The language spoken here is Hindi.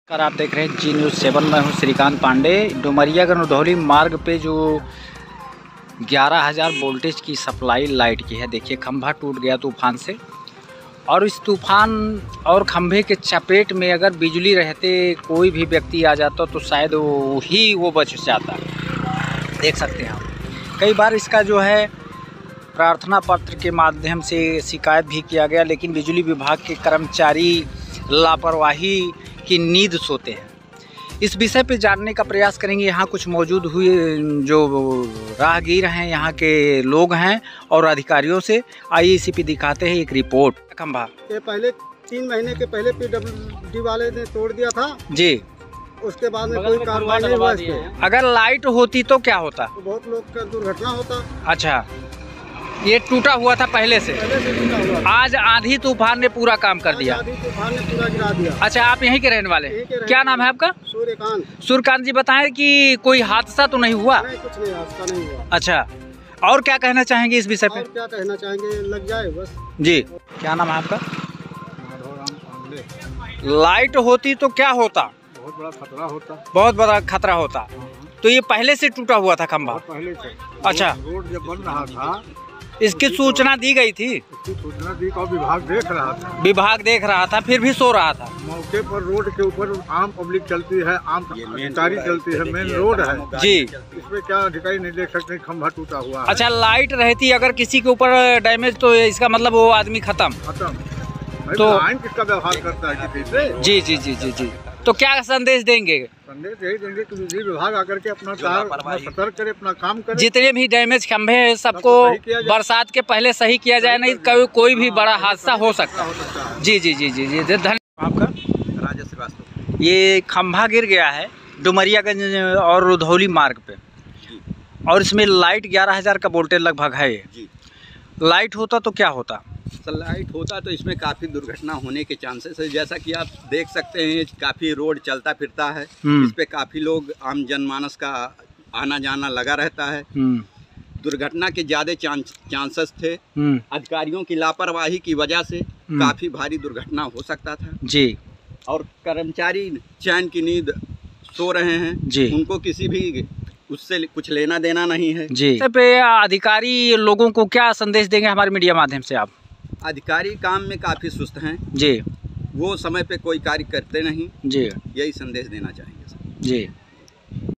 कर आप देख रहे हैं जी न्यूज़ 7। मैं हूं श्रीकांत पांडे। डुमरियागंज रुधौली मार्ग पे जो 11,000 वोल्टेज की सप्लाई लाइट की है, देखिए खंभा टूट गया तूफान से। और इस तूफान और खंभे के चपेट में अगर बिजली रहते कोई भी व्यक्ति आ जाता तो शायद वो बच जाता। देख सकते हैं आप। कई बार इसका जो है प्रार्थना पत्र के माध्यम से शिकायत भी किया गया, लेकिन बिजली विभाग के कर्मचारी लापरवाही की नींद सोते हैं। इस विषय पे जानने का प्रयास करेंगे। यहाँ कुछ मौजूद हुए जो राहगीर हैं, यहाँ के लोग हैं और अधिकारियों से। आइए इसी पे दिखाते हैं एक रिपोर्ट। खंभा के पहले 3 महीने के पहले PWD वाले ने तोड़ दिया था जी, उसके बाद में कोई कार्रवाई नहीं हुआ इस पे। अगर लाइट होती तो क्या होता? तो बहुत लोग का दुर्घटना होता। अच्छा, ये टूटा हुआ था पहले से टूटा हुआ था। आज आंधी तूफान ने पूरा काम कर दिया। आंधी तूफान ने पूरा गिरा दिया। अच्छा, आप यहीं के रहने वाले? क्या नाम है आपका? सूर्यकांत जी। बताएं कि कोई हादसा तो नहीं हुआ? नहीं, कुछ नहीं, हादसा नहीं हुआ। अच्छा, और क्या कहना चाहेंगे इस विषय पे? और क्या कहना चाहेंगे, लग जाए बस जी। क्या नाम है आपका? लाइट होती तो क्या होता? बहुत बड़ा खतरा होता। बहुत बड़ा खतरा होता। तो ये पहले से टूटा हुआ था खंभा? पहले से। अच्छा, रोड जब बन रहा था इसकी सूचना दी गई थी? इसकी सूचना दी और विभाग देख रहा था। विभाग देख रहा था, फिर भी सो रहा था। मौके पर रोड के ऊपर आम पब्लिक चलती है, आम अधिकारी चलती है, मेन रोड है जी। इसमें क्या अधिकारी नहीं देख सकते खंभा टूटा हुआ है। अच्छा, लाइट रहती अगर किसी के ऊपर डैमेज तो इसका मतलब वो आदमी खत्म। तो आइन किसका व्यवहार करता है किसी से? जी जी जी जी जी। तो क्या संदेश देंगे? संदेश यही देंगे कि बिजली विभाग आकर के अपना सतर्क करे, अपना काम करे। जितने भी डैमेज खंभे हैं सबको बरसात के पहले सही किया जाए, नहीं कोई भी बड़ा हादसा हो सकता है। जी जी जी जी जी, धन्यवाद। आपका? राजेश श्रीवास्तव। ये खंभा गिर गया है डुमरियागंज और रुधौली मार्ग पे, और इसमें लाइट 11,000 का वोल्टेज लगभग है। जी। लाइट होता तो क्या होता? लाइट होता तो इसमें काफ़ी दुर्घटना होने के चांसेस है। जैसा कि आप देख सकते हैं, काफ़ी रोड चलता फिरता है, इस पे काफ़ी लोग आम जनमानस का आना जाना लगा रहता है। दुर्घटना के ज़्यादा चांसेस थे। अधिकारियों की लापरवाही की वजह से काफ़ी भारी दुर्घटना हो सकता था जी। और कर्मचारी चैन की नींद सो रहे हैं जी। उनको किसी भी उससे कुछ लेना देना नहीं है जी। पे अधिकारी लोगों को क्या संदेश देंगे हमारे मीडिया माध्यम से आप? अधिकारी काम में काफ़ी सुस्त हैं जी। वो समय पे कोई कार्य करते नहीं जी, यही संदेश देना चाहेंगे सर। जी।